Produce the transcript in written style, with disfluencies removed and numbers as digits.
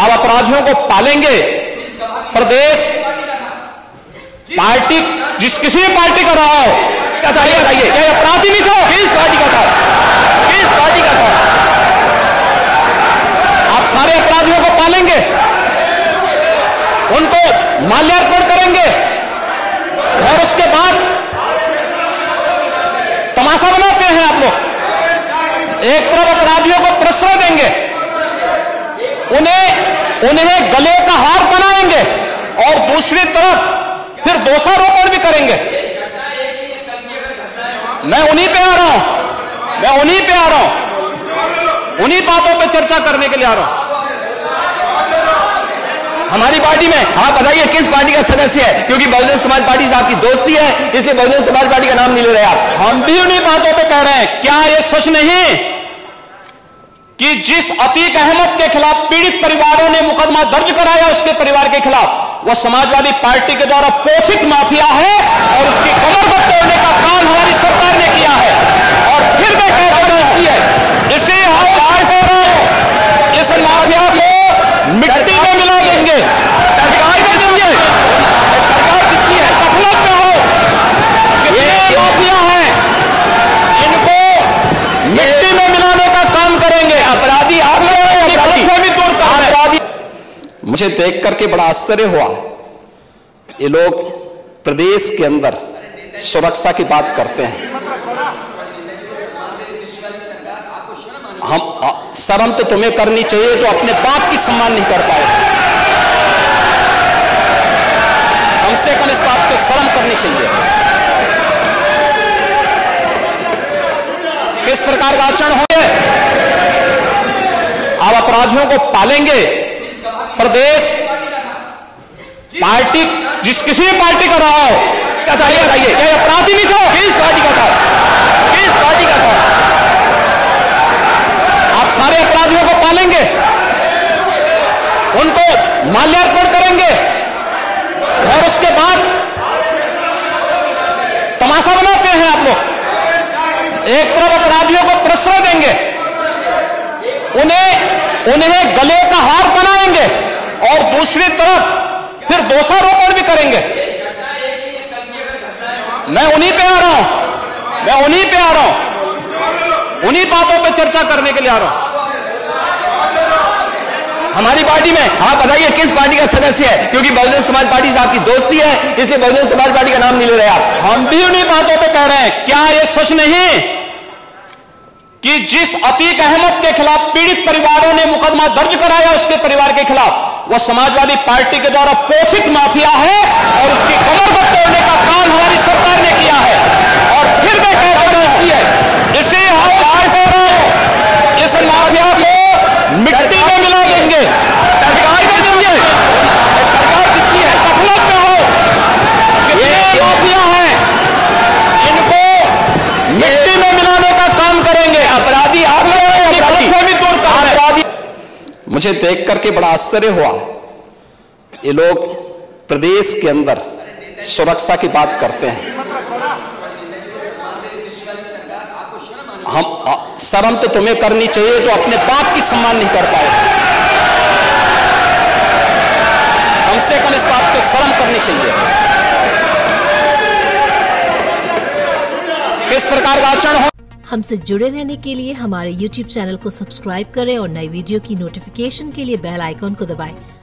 आप अपराधियों को पालेंगे। प्रदेश पार्टी जिस किसी भी पार्टी का रहा हो, क्या बताइए, क्या अपराधी नहीं था? किस पार्टी का था? किस पार्टी का था? आप सारे अपराधियों को पालेंगे, उनको माल्यार्पण करेंगे और उसके बाद तमाशा बनाते हैं आप लोग। एक तरफ अपराधियों को प्रश्रय देंगे, उन्हें गले का हार बनाएंगे और दूसरी तरफ फिर दोषारोपण भी करेंगे। मैं उन्हीं पे आ रहा हूं, उन्हीं बातों पे चर्चा करने के लिए आ रहा हूं। हमारी पार्टी में आप बताइए किस पार्टी का सदस्य है? क्योंकि बहुजन समाज पार्टी से आपकी दोस्ती है, इसलिए बहुजन समाज पार्टी का नाम नहीं ले रहे आप। हम भी उन्हीं बातों पे कह रहे हैं। क्या यह सच नहीं कि जिस अतीक अहमद के खिलाफ पीड़ित परिवारों ने मुकदमा दर्ज कराया, उसके परिवार के खिलाफ, वह समाजवादी पार्टी के द्वारा पोषित माफिया है और उसकी कमर को तोड़ने का काम हमारी सरकार ने किया है। और फिर मैं कह रहा हूं, इसे हम बार कह रहा हूं, इस माफिया को मिट्टी में मिला देंगे। सरकार किसकी है? सरकार किसकी है? गफलत में हो, कितने माफिया हैं, इनको मिट्टी में मिलाने का काम करेंगे। अपराधी आप भी तोड़ता है। अपराधी मुझे देख करके बड़ा आश्चर्य हुआ। ये लोग प्रदेश के अंदर सुरक्षा की बात करते हैं। हम शर्म तो तुम्हें करनी चाहिए जो अपने बाप की सम्मान नहीं कर पाए। कम से कम इस बात पे शर्म करनी चाहिए। किस प्रकार का आचरण होंगे? आप अपराधियों को पालेंगे। प्रदेश पार्टी जिस किसी भी पार्टी का रहा हो, क्या बताइए, क्या अपराधी नहीं था? किस पार्टी का था? किस पार्टी का था? आप सारे अपराधियों को पालेंगे, उनको माल्यार्पण करेंगे और उसके बाद तमाशा बनाते हैं आप लोग। एक तरफ अपराधियों को प्रश्रय देंगे, उन्हें गले का हार बनाएंगे और दूसरी तरफ फिर दोषारोपण भी करेंगे। मैं उन्हीं पे आ रहा हूं, उन्हीं बातों पे चर्चा करने के लिए आ रहा हूं। हमारी पार्टी में आप बताइए किस पार्टी का सदस्य है? क्योंकि बहुजन समाज पार्टी से आपकी दोस्ती है, इसलिए बहुजन समाज पार्टी का नाम नहीं ले रहे आप। हम भी उन्हीं बातों पे कह रहे हैं। क्या यह सच नहीं कि जिस अतीक अहमद के खिलाफ पीड़ित परिवारों ने मुकदमा दर्ज कराया, उसके परिवार के खिलाफ, वह समाजवादी पार्टी के द्वारा पोषित माफिया है और उसकी कमर को तोड़ने का काम हमारी सरकार ने किया है। और फिर मैं कह रहा हूं, इसे हम बार कह रहा हूं, इस माफिया को मिट्टी में मिला देंगे। सरकार किसकी है? सरकार किसकी है? गफलत में हो, कितने माफिया हैं, इनको मिट्टी में मिलाने का काम करेंगे। अपराधी आप भी तोड़ता है। अपराधी मुझे देख करके बड़ा आश्चर्य हुआ। ये लोग प्रदेश के अंदर सुरक्षा की बात करते हैं। हम शर्म तो तुम्हें करनी चाहिए जो अपने बाप की सम्मान नहीं कर पाए। कम से कम इस बात पे शर्म करनी चाहिए। किस प्रकार का आचरण हो? हमसे जुड़े रहने के लिए हमारे YouTube चैनल को सब्सक्राइब करें और नई वीडियो की नोटिफिकेशन के लिए बेल आइकॉन को दबाएं।